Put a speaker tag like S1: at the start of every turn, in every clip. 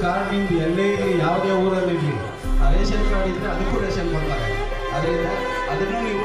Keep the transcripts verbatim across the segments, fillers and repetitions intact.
S1: Card ನಿಮ್ದು ಎಲ್ಲೇ ಯಾವುದೇ ಊರಲ್ಲಿ ಇರಲಿ, ಆ ರೇಷನ್ ಕಾರ್ಡ್ ಇದ್ದರೆ ಅದಕ್ಕೂ ರೇಷನ್ ಕೊಡ್ತಾರೆ. ಅದರಿಂದ ಅದನ್ನು ನೀವು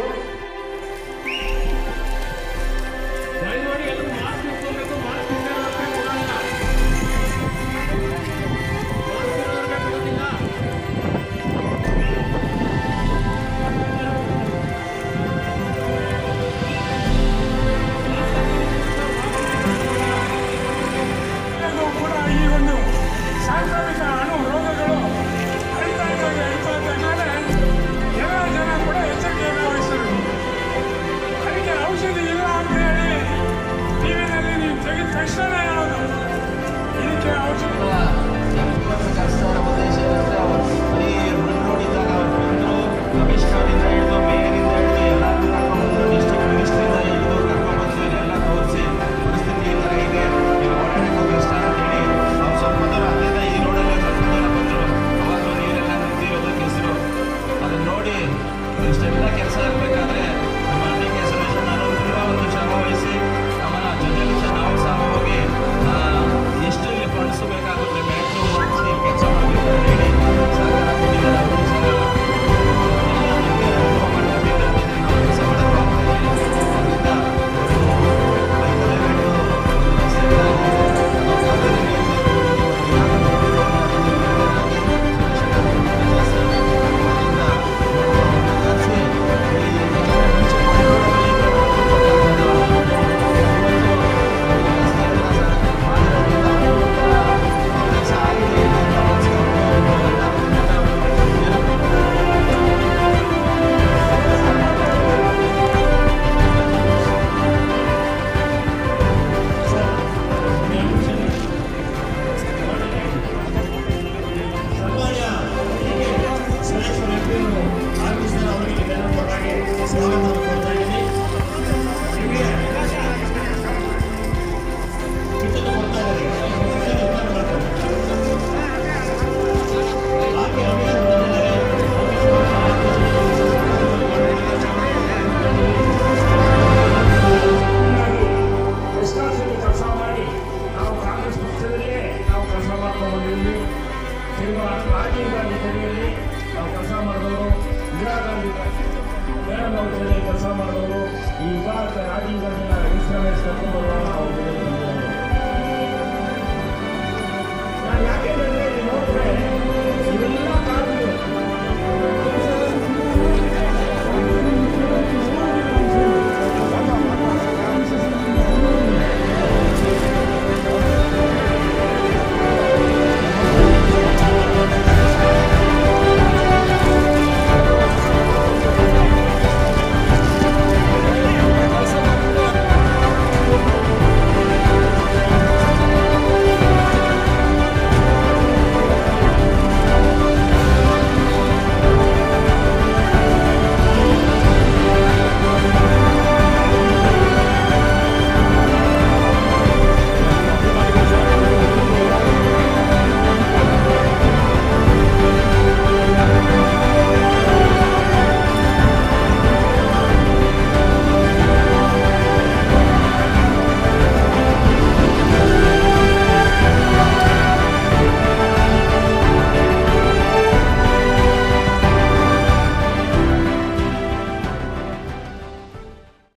S1: ಇಷ್ಟೆಲ್ಲ ಕೆಲಸ ಇರಬೇಕಾದ್ರೆ ನಮ್ಮ ಡಿ ಕೆ ಸುರೇಶ್ ಅವರು ತುಂಬ ಒಂದು ಶ್ರಮ ವಹಿಸಿ ಅವರ ಜೊತೆಲಿ ನಾವು ಸಹ ಹೋಗಿ ಎಷ್ಟು ಇಲ್ಲಿ ಫಂಡ್ಸ್ ಬೇಕಾಗುತ್ತೆ ಮ್ಯಾಕ್ಸಿಮಮ್ ಫಂಡ್ಸ್ ಇಲ್ಲಿ ಕೆಲಸ ಮಾಡಬೇಕು ಹೇಳಿ ಸಹಕಾರ ಕೊಟ್ಟಿದ್ದಾರೆ. ಅವರು ಸಹ ಎಲ್ಲ ನಮಗೆ ಅನುಭವ ಮಾಡೋದ್ರಿಂದ ನಾವು ಕೆಲಸ ಮಾಡೋದು ಅದರಿಂದ ರಾಜೀವ್ ಗಾಂಧಿ ಕೊಡುಗೆಯಲ್ಲಿ ನಾವು ಕೆಲಸ ಮಾಡಿದವರು, ಇಂದಿರಾ ಗಾಂಧಿ ಕೆಲಸ ಮಾಡಿದವರು, ಈ ವಿಭಾಗಕ್ಕೆ ರಾಜೀವ್ ಗಾಂಧಿನ ರಿಜಿಸ್ಟರ್ ಕರ್ಕೊಂಡು ಬರುವಾಗ ನಾವು